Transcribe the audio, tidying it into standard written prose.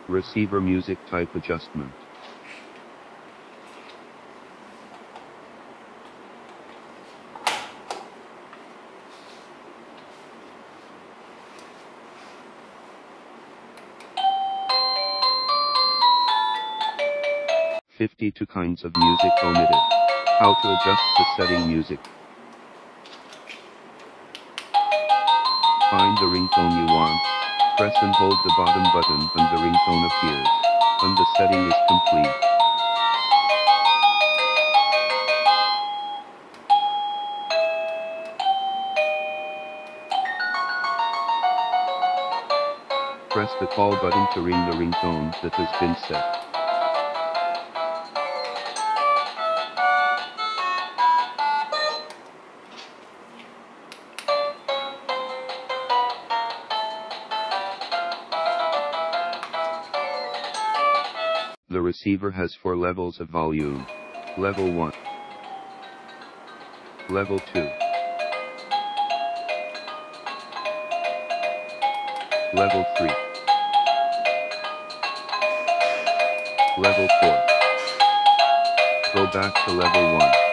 Receiver music type adjustment. "52 kinds of music omitted. How to adjust the setting music. Find the ringtone you want. Press and hold the bottom button and the ringtone appears. And the setting is complete. Press the call button to ring the ringtone that has been set. The receiver has 4 levels of volume. Level 1. Level 2. Level 3. Level 4. Go back to level 1.